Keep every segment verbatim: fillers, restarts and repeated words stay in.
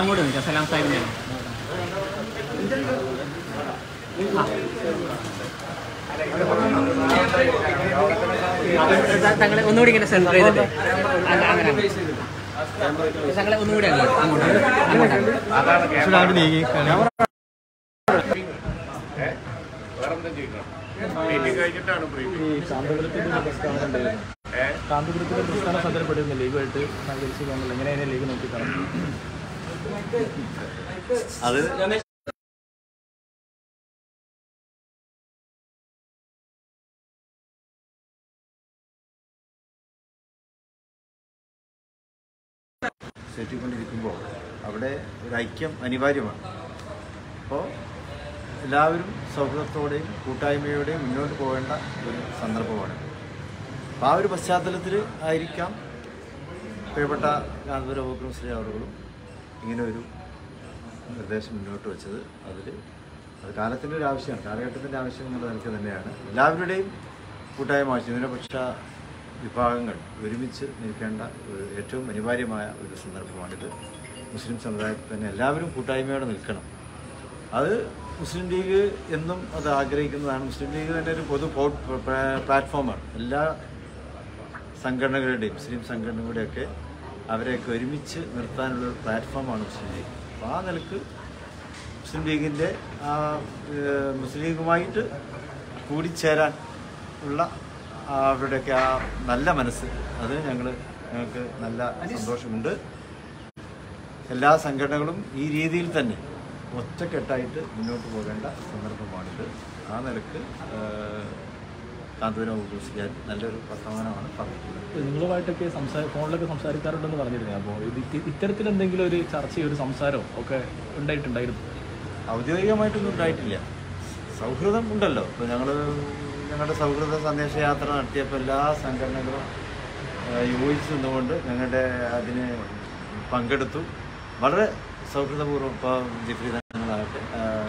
അങ്ങോട്ട് നിൽക്കാം. സലാം സാഹിബിൻ്റെ തങ്ങളെ ഒന്നുകൂടി ഇങ്ങനെ സെൻറ്റർ ചെയ്തിട്ട് തങ്ങളെ ഒന്നുകൂടി അങ്ങോട്ട് അങ്ങോട്ട് നീങ്ങി കാന്തപുരത്തിന്റെ പ്രസ്ഥാന സന്ദർഭപ്പെടുന്ന ലീഗുമായിട്ട് സഹകരിച്ചു പോകുന്നില്ല. എങ്ങനെയാണ് ലീഗ് നോക്കിക്കാണും? അത് സെറ്റിക്കൊണ്ടിരിക്കുമ്പോൾ അവിടെ ഒരു ഐക്യം അനിവാര്യമാണ്. അപ്പോൾ എല്ലാവരും സൗഹൃദത്തോടെയും കൂട്ടായ്മയോടെയും മുന്നോട്ട് പോകേണ്ട ഒരു സന്ദർഭമാണ്. അപ്പോൾ ആ ഒരു പശ്ചാത്തലത്തിൽ ആയിരിക്കാം പ്രിയപ്പെട്ട കാന്തപുര മുസ്ലിം അവറുകളും ഇങ്ങനെ ഒരു നിർദ്ദേശം മുന്നോട്ട് വെച്ചത്. അതിൽ അത് കാലത്തിൻ്റെ ഒരു ആവശ്യമാണ്, കാലഘട്ടത്തിൻ്റെ ആവശ്യം എന്നുള്ള നിലയ്ക്ക് തന്നെയാണ്. എല്ലാവരുടെയും കൂട്ടായ്മ ആവശ്യം, ന്യൂനപക്ഷ വിഭാഗങ്ങൾ ഒരുമിച്ച് നിൽക്കേണ്ട ഒരു ഏറ്റവും അനിവാര്യമായ ഒരു സന്ദർഭമാണിത്. മുസ്ലിം സമുദായത്തിൽ തന്നെ എല്ലാവരും കൂട്ടായ്മയോടെ നിൽക്കണം. അത് മുസ്ലിം ലീഗ് എന്നും അത് ആഗ്രഹിക്കുന്നതാണ്. മുസ്ലിം ലീഗ് തന്നെ ഒരു പൊതു പ്ലാറ്റ്ഫോമാണ്. എല്ലാ സംഘടനകളുടെയും മുസ്ലിം സംഘടനകളുടെയൊക്കെ അവരെയൊക്കെ ഒരുമിച്ച് നിർത്താനുള്ളൊരു പ്ലാറ്റ്ഫോമാണ് മുസ്ലിം ലീഗ്. അപ്പോൾ ആ നിലക്ക് മുസ്ലിം ലീഗിൻ്റെ ആ മുസ്ലിം ലീഗുമായിട്ട് കൂടിച്ചേരാൻ ഉള്ള അവരുടെയൊക്കെ ആ നല്ല മനസ്സ്, അത് ഞങ്ങൾ ഞങ്ങൾക്ക് നല്ല സന്തോഷമുണ്ട്. എല്ലാ സംഘടനകളും ഈ രീതിയിൽ തന്നെ ഒറ്റക്കെട്ടായിട്ട് മുന്നോട്ട് പോകേണ്ട സന്ദർഭമാണിത്. ആ നിലക്ക് കാന്തപുര മുസ്ലിയാർ നല്ലൊരു വർത്തമാനമാണ് പറഞ്ഞിട്ടുള്ളത്. നിങ്ങളുമായിട്ടൊക്കെ സംസാര ഫോണിലൊക്കെ സംസാരിക്കാറുണ്ടെന്ന് പറഞ്ഞിരുന്നു. അപ്പോൾ ഇത് ഇത്തരത്തിൽ എന്തെങ്കിലും ഒരു ചർച്ചയോ ഒരു സംസാരമോ ഒക്കെ ഉണ്ടായിട്ടുണ്ടായിരുന്നു? ഔദ്യോഗികമായിട്ടൊന്നും ഉണ്ടായിട്ടില്ല. സൗഹൃദം ഉണ്ടല്ലോ. ഇപ്പോൾ ഞങ്ങൾ ഞങ്ങളുടെ സൗഹൃദ സന്ദേശയാത്ര നടത്തിയപ്പോൾ എല്ലാ സംഘടനകളും യോജിച്ച് നിന്നുകൊണ്ട് ഞങ്ങളുടെ അതിന് പങ്കെടുത്തു. വളരെ സൗഹൃദപൂർവ്വം ഇപ്പോൾ ജിഫ്രി തങ്ങളാകട്ടെ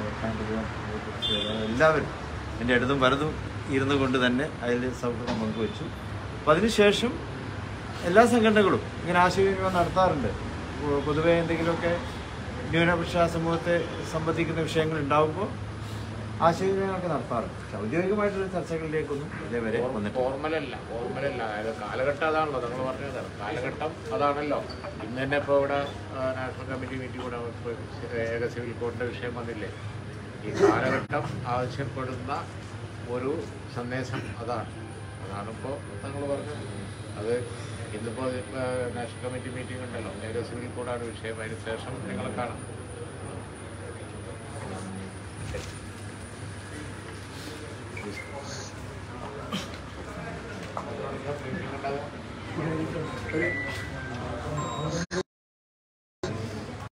എല്ലാവരും എൻ്റെ അടുത്തും വലതും ഇരുന്നു കൊണ്ട് തന്നെ അതിൽ സൗഹൃദം പങ്കുവച്ചു. അപ്പോൾ അതിനുശേഷം എല്ലാ സംഘടനകളും ഇങ്ങനെ ആശയവിനിമയം നടത്താറുണ്ട്. പൊതുവെ എന്തെങ്കിലുമൊക്കെ ന്യൂനപക്ഷ സമൂഹത്തെ സംബന്ധിക്കുന്ന വിഷയങ്ങൾ ഉണ്ടാകുമ്പോൾ ആശയവിനിമയമൊക്കെ നടത്താറുണ്ട്. ഔദ്യോഗികമായിട്ടുള്ള ചർച്ചകളിലേക്കൊന്നും ഇതേവരെ വന്നിട്ട് ഫോർമലല്ല ഫോർമലല്ല അതായത് കാലഘട്ടം അതാണല്ലോ നിങ്ങൾ പറഞ്ഞത്. കാലഘട്ടം അതാണല്ലോ. ഇന്ന് തന്നെ ഇപ്പോൾ ഇവിടെ നാഷണൽ കമ്മിറ്റി മീറ്റിംഗ് കൂടെ ഏക സിവിൽ കോഡിൻ്റെ വിഷയം വന്നില്ലേ. ഈ കാലഘട്ടം ആവശ്യപ്പെടുന്ന ഒരു സന്ദേശം അതാണ് അതാണിപ്പോൾ നിങ്ങൾ പറഞ്ഞത്. അത് ഇന്നിപ്പോൾ നാഷണൽ കമ്മിറ്റി മീറ്റിംഗ് ഉണ്ടല്ലോ, ഏക സിവിൽ കോഡാണ് വിഷയം. അതിന് ശേഷം നിങ്ങൾ കാണാം.